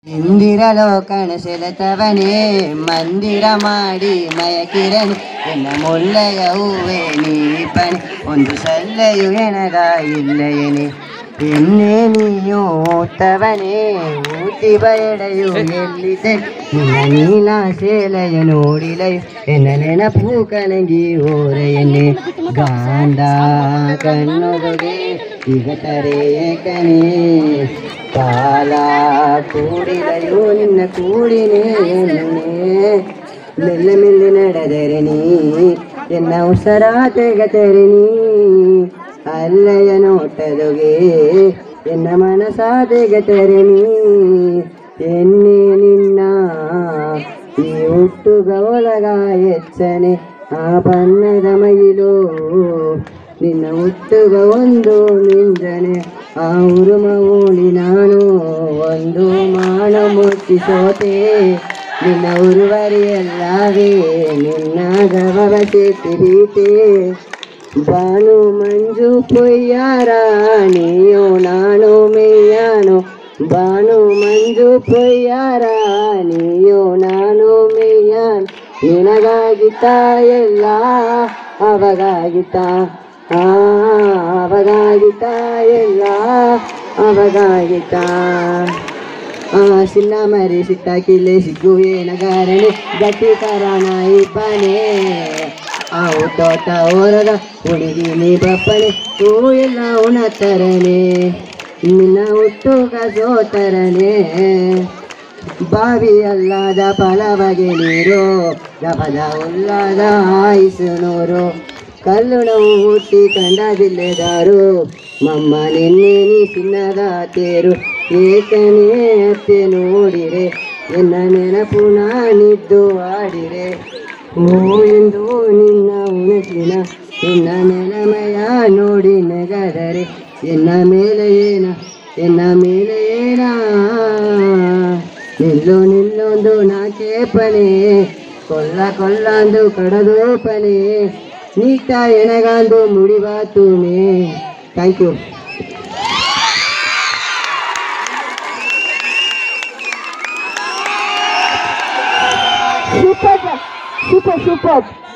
ಇಂದಿರಲೋ ಕಣಸೆಳೆತವನೇ ಮಂದಿರ ಮಾಡಿ ಮಯಕಿರನೆ ಎನ್ನ ಮುಳ್ಳೆಯ ಹೂವೆ ನೀಪನೆ ಒಂದು ಸಲ್ಲೆಯು ಎನಗ ಇಲ್ಲೆಯನೆ ಎನ್ನೆ ನೀಯು ಊತವನೇ ಊತಿ ಬಯಡೆಯು ಎಲ್ಲಿದೆ ನಿನ್ನ ನೀಲ ಸೇಲೆಯ ನೋಡಿಲೆಯು ಎನ್ನ ನೆನಪು ಕಲಂಗಿ ಓರೆಯನ್ನೇ ಗಾಂಧ ಕಣ್ಣೊಳಗೆ ಈಗ ತರೆಯಕನೇ ಕಾಲ ಕೂಡಿದೆಯೋ ನಿನ್ನ ಕೂಡಿನೇ ಮೆಲ್ಲ ಮೆಲ್ಲ ನಡೆದರೆ ನೀ ಎನ್ನ ಉಸರ ತೆಗೆದರೆ ನೀ ಅಲ್ಲಯ ನೋಟದೊಗೆ ಎನ್ನ ಮನಸ ತೆಗೆದರೆ ನೀ ಎನ್ನೆ ನಿನ್ನ ಈ ಹುಟ್ಟುಗ ಒಳಗ ಹೆಚ್ಚನೆ ಆ ಬಣ್ಣದ ಮೈಲು ನಿನ್ನ ಹುಟ್ಟುಗ ಒಂದು ನಿಂಜನೆ ಆ ಉರುಮ ಓಣಿ ನಾನು ಒಂದು ಮಾನ ಮುಚ್ಚಿ ಸೋತೆ ನಿನ್ನ ಉರುವರಿಯಲ್ಲವೇ ನಿನ್ನ ಗವವ ಸೇತಿರೀತೆ ಬಾನು ಮಂಜು ಪೊಯ್ಯಾರ ನೀಯೋ ನಾನು ಮೆಯ್ಯಾನು ಬಾನು ಮಂಜು ಪೊಯ್ಯಾರ ನೀಯೋ ನಾನು ಮೆಯ್ಯಾನು ನಿನಗಾಗಿತ್ತ ಎಲ್ಲ ಅವಗಾಗಿತ್ತ ಅವಗಾಗಿತ್ತ ಎಲ್ಲ ಅವಗಾಗಿತ್ತ ಸಿನ್ನ ಮರಿ ಸಿಟ್ಟಾಕಿಲೆ ಸಿಗ್ಗು ಏನಗಾರಣೆ ಗಟ್ಟಿ ಕರಾಣ ಇಬ್ಬನೇ ಆವು ತೋಟ ಓರದ ಹುಡುಗಿನಿ ಬಪ್ಪನೆ ಹೂ ಎಲ್ಲ ಉಣತರನೆ ನಿನ್ನ ಹುಟ್ಟುಗ ಸೋತರನೆ ಬಾವಿ ಅಲ್ಲದ ಫಲವಗೆ ನೀರು ಗಪದ ಉಲ್ಲದ ಆಯಿಸು ನೂರು ಕಲ್ಲು ನೋವು ಹುಟ್ಟಿ ಕಂಡದಿಲ್ಲೆದಾರು ಮಮ್ಮ ನಿನ್ನೆ ನೀ ಚಿನ್ನದ ತೇರು ಏಕನೇ ಅತ್ತೆ ನೋಡಿರೆ ಎನ್ನ ನೆನಪು ನಾನಿದ್ದು ಆಡಿರೆ ಹೂ ಎಂದು ನಿನ್ನ ಉಣಸಿನ ಎನ್ನ ನೆಲಮಯ ನೋಡಿ ನೆಗದರೆ ಎನ್ನ ಮೇಲೆ ಏನ ನಿಲ್ಲೊಂದು ನಾಕೇಪನೆ ಕೊಲ್ಲಂದು ಕಡದೋಪನೆ ನೀತ ಎನಗಾಂದು ಮುಡಿಬಾತುಮೆ. Thank you. Super.